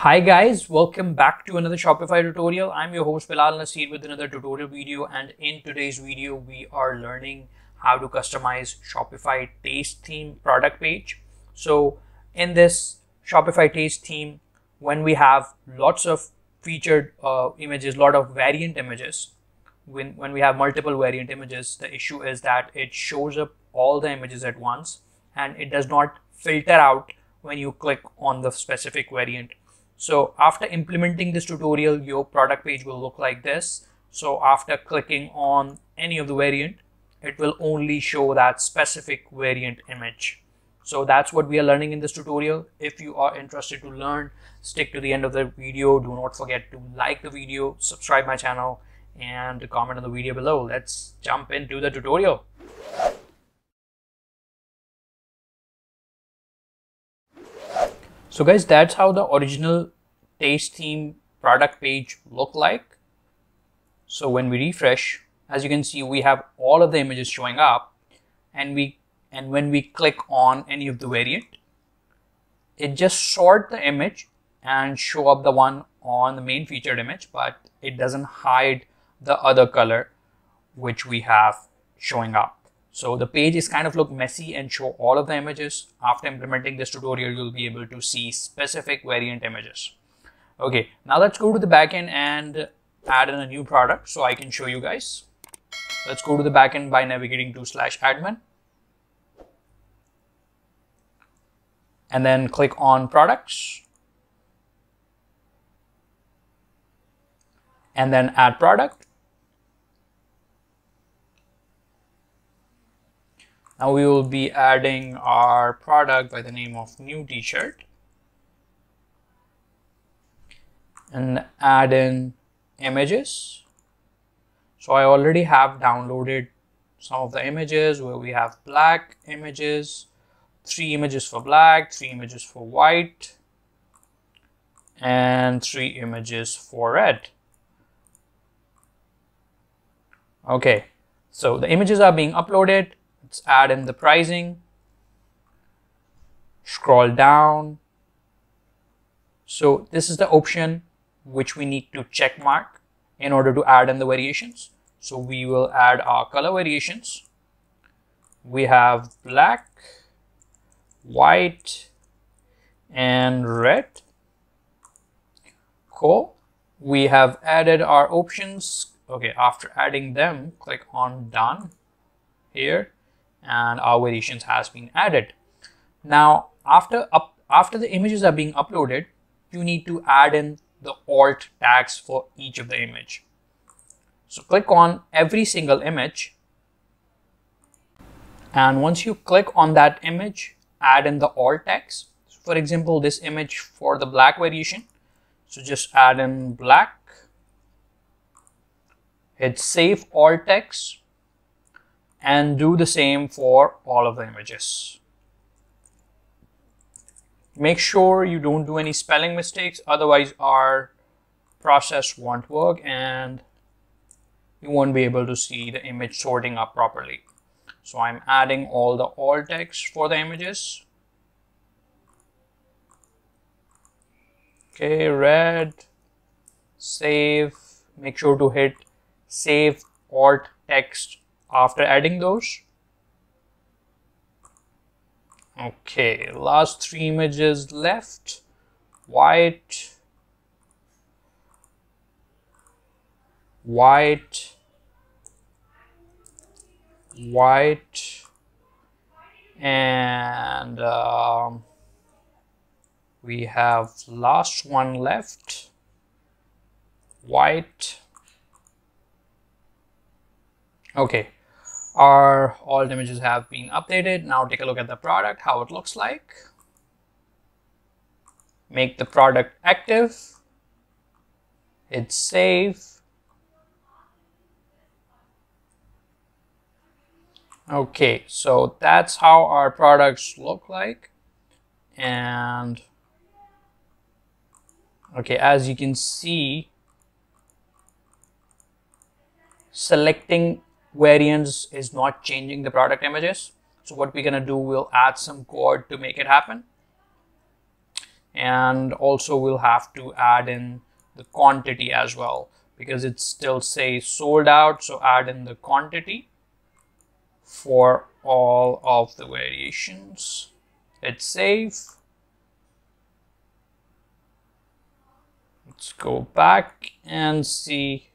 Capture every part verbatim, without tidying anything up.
Hi guys, welcome back to another Shopify tutorial. I'm your host Bilal Nasir with another tutorial video, and in today's video we are learning how to customize Shopify taste theme product page. So in this Shopify taste theme, when we have lots of featured uh, images, lot of variant images, when, when we have multiple variant images, the issue is that it shows up all the images at once and it does not filter out when you click on the specific variant. So after implementing this tutorial, your product page will look like this. So after clicking on any of the variant, it will only show that specific variant image. So that's what we are learning in this tutorial. If you are interested to learn, stick to the end of the video. Do not forget to like the video, subscribe my channel, and comment on the video below. Let's jump into the tutorial. So guys, that's how the original taste theme product page looked like. So when we refresh, as you can see, we have all of the images showing up, and we and when we click on any of the variant, it just sort the image and show up the one on the main featured image, but it doesn't hide the other color which we have showing up. So the page is kind of look messy and show all of the images. After implementing this tutorial, you'll be able to see specific variant images. Okay, now let's go to the backend and add in a new product so I can show you guys. Let's go to the backend by navigating to slash admin. And then click on products. And then add product. Now we will be adding our product by the name of new t-shirt, and add in images. So I already have downloaded some of the images where we have black images, three images for black, three images for white, and three images for red. Okay, so the images are being uploaded. Let's add in the pricing, scroll down. So this is the option which we need to check mark in order to add in the variations. So we will add our color variations. We have black, white, and red. Cool. We have added our options. Okay, after adding them, click on done here, and our variations has been added. Now after up after the images are being uploaded, you need to add in the alt tags for each of the image. So click on every single image, and once you click on that image, add in the alt tags. For example, this image for the black variation, so just add in black, hit save alt text, and do the same for all of the images. Make sure you don't do any spelling mistakes, otherwise our process won't work and you won't be able to see the image sorting up properly. So I'm adding all the alt text for the images. Okay, red, save, make sure to hit save alt text after adding those. Okay, last three images left. White, white, white, and um, we have last one left, white. Okay, our alt images have been updated. Now take a look at the product, how it looks like. Make the product active, hit save. Okay, so that's how our products look like. And okay, as you can see, selecting variants is not changing the product images. So what we're gonna do, we'll add some code to make it happen. And also we'll have to add in the quantity as well, because it still says sold out. So add in the quantity for all of the variations. Hit save. Let's go back and see.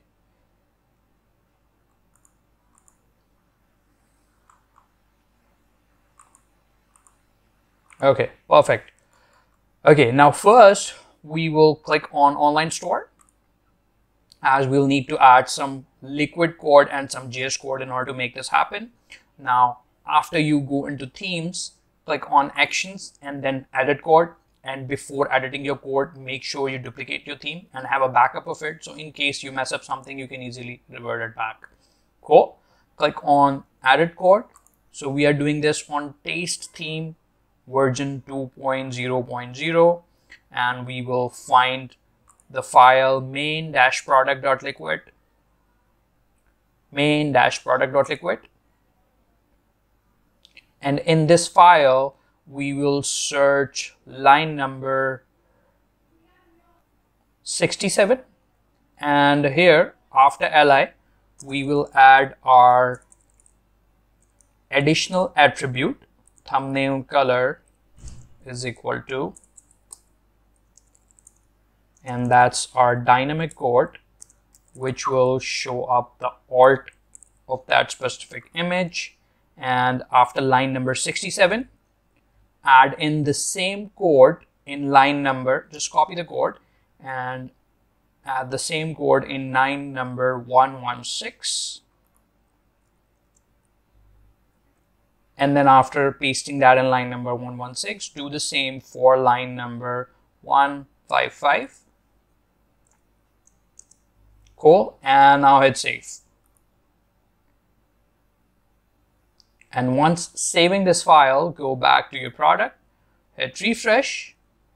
Okay, perfect. Okay, now first we will click on online store, as we'll need to add some liquid code and some J S code in order to make this happen. Now, after you go into themes, click on actions and then edit code. And before editing your code, make sure you duplicate your theme and have a backup of it. So in case you mess up something, you can easily revert it back. Cool. Click on edit code. So we are doing this on taste theme version two point zero point zero, and we will find the file main-product.liquid, main-product.liquid. And in this file, we will search line number sixty-seven. And here, after li, we will add our additional attribute, thumbnail color is equal to, and that's our dynamic code, which will show up the alt of that specific image. And after line number sixty-seven, add in the same code in line number, just copy the code and add the same code in line number one one six. And then after pasting that in line number one one six, do the same for line number one five five. Cool. And now hit save. And once saving this file, go back to your product, hit refresh,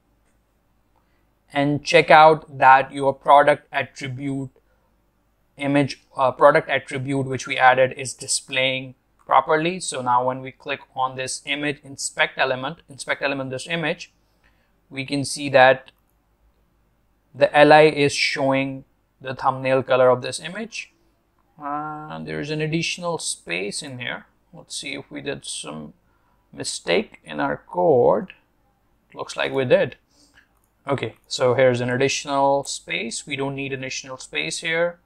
and check out that your product attribute image, uh, product attribute which we added is displaying properly. So now when we click on this image inspect element, inspect element this image, we can see that the li is showing the thumbnail color of this image. Uh, there's an additional space in here. Let's see if we did some mistake in our code. Looks like we did. Okay, so here's an additional space. We don't need additional space here.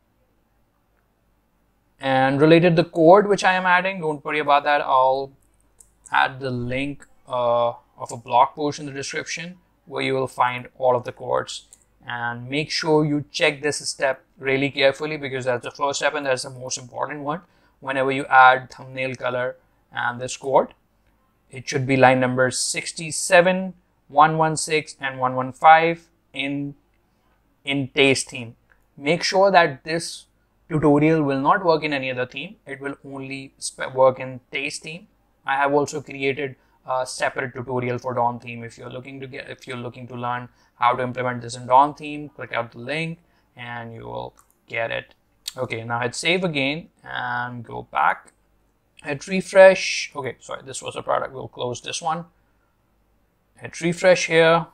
And related to the code which I am adding, don't worry about that. I'll add the link uh, of a blog post in the description where you will find all of the codes. And make sure you check this step really carefully, because that's the first step and that's the most important one. Whenever you add thumbnail color and this code, it should be line number sixty-seven, one one six, and one one five in, in taste theme. Make sure that this tutorial will not work in any other theme. It will only work in taste theme. I have also created a separate tutorial for Dawn theme. If you're looking to get, if you're looking to learn how to implement this in Dawn theme, click out the link and you will get it. Okay, now hit save again and go back. Hit refresh. Okay, sorry, this was a product. We'll close this one. Hit refresh here.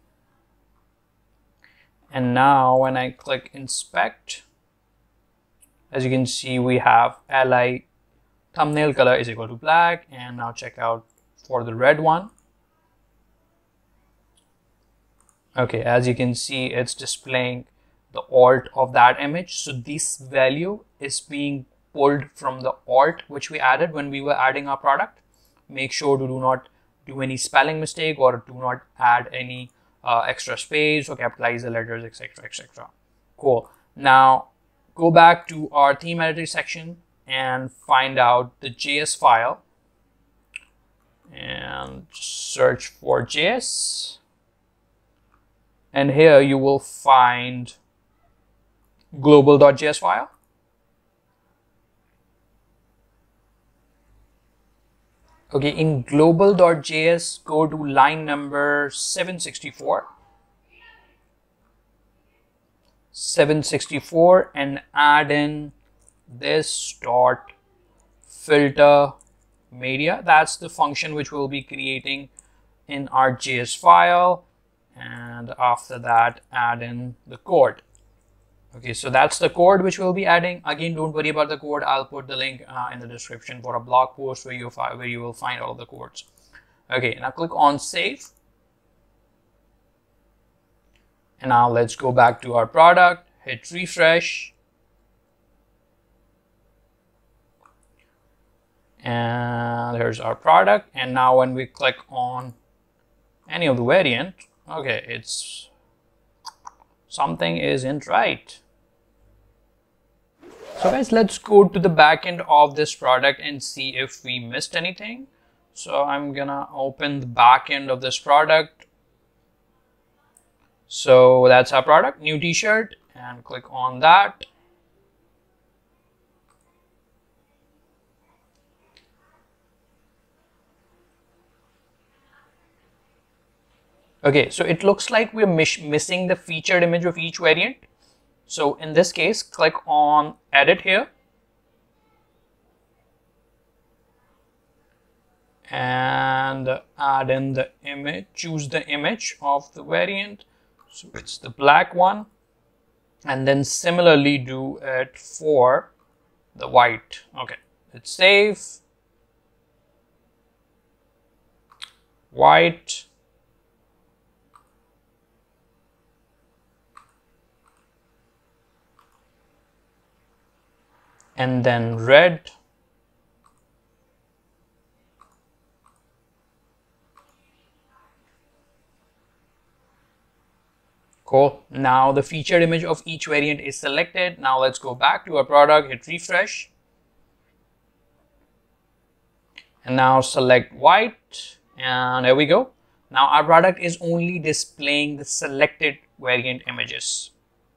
And now when I click inspect, as you can see, we have li thumbnail color is equal to black. And now check out for the red one. Okay, as you can see, it's displaying the alt of that image. So this value is being pulled from the alt which we added when we were adding our product. Make sure to do not do any spelling mistake or do not add any uh, extra space or capitalize the letters, etc, etc. Cool. Now go back to our theme editor section and find out the J S file and search for J S. And here you will find global.js file. Okay, in global.js, go to line number seven sixty-four. seven sixty-four and add in this dot filter media. That's the function which we'll be creating in our J S file. and after that add in the code. Okay, so that's the code which we'll be adding. Again, don't worry about the code. I'll put the link uh, in the description for a blog post where you where you will find all the codes. Okay, now click on save. And now let's go back to our product, hit refresh. And here's our product. And now when we click on any of the variant, okay, it's something isn't right. So guys, let's go to the back end of this product and see if we missed anything. So I'm gonna open the back end of this product. So that's our product, new t-shirt, and click on that. Okay, so it looks like we're missing the featured image of each variant. So in this case, click on edit here. And add in the image, choose the image of the variant. So it's the black one. And then similarly do it for the white. Okay, let's save. White. And then red. Cool. Now the featured image of each variant is selected. Now let's go back to our product, hit refresh. And now select white. And there we go. Now our product is only displaying the selected variant images.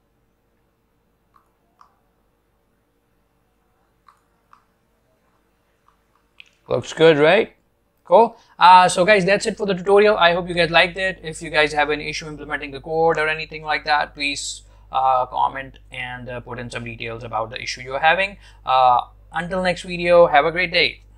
Looks good, right? Cool. Uh, so guys, that's it for the tutorial. I hope you guys liked it. If you guys have any issue implementing the code or anything like that, please uh, comment and uh, put in some details about the issue you're having. Uh, until next video, have a great day.